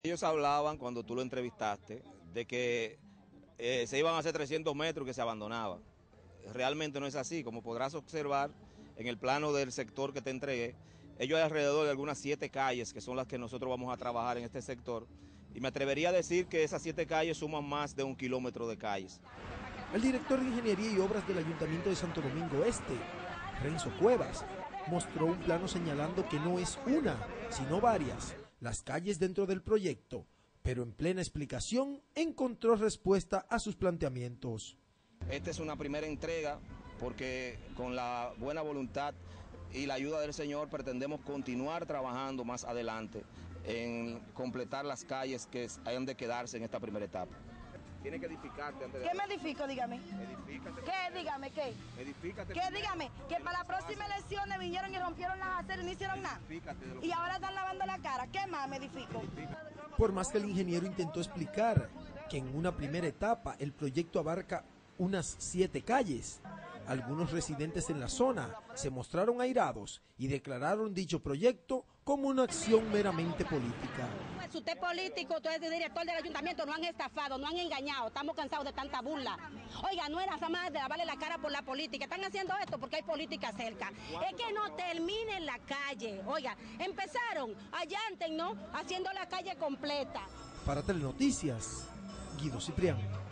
Ellos hablaban, cuando tú lo entrevistaste, de que se iban a hacer 300 metros y que se abandonaba. Realmente no es así. Como podrás observar en el plano del sector que te entregué, ellos hay alrededor de algunas 7 calles que son las que nosotros vamos a trabajar en este sector. Y me atrevería a decir que esas 7 calles suman más de 1 kilómetro de calles. El director de Ingeniería y Obras del Ayuntamiento de Santo Domingo Este, Renzo Cuevas, mostró un plano señalando que no es una, sino varias, las calles dentro del proyecto, pero en plena explicación encontró respuesta a sus planteamientos. Esta es una primera entrega porque con la buena voluntad y la ayuda del Señor pretendemos continuar trabajando más adelante en completar las calles que hayan de quedarse en esta primera etapa. Tienes que edificarte antes de... ¿Qué me edifico? Dígame. Edifícate. ¿Qué? Dígame, ¿qué? Edifícate. ¿Qué? Dígame, que para las próximas elecciones vinieron y rompieron las aceras y no hicieron nada. Y ahora están lavando la cara. ¿Qué más me edifico? Por más que el ingeniero intentó explicar que en una primera etapa el proyecto abarca unas 7 calles, algunos residentes en la zona se mostraron airados y declararon dicho proyecto como una acción meramente política. Pues usted es político, usted es director del ayuntamiento, no han estafado, no han engañado, estamos cansados de tanta burla. Oiga, no era más de lavarle la cara por la política, están haciendo esto porque hay política cerca. Es que no terminen la calle, oiga, empezaron allá antes, ¿no? Haciendo la calle completa. Para Telenoticias, Guido Ciprián.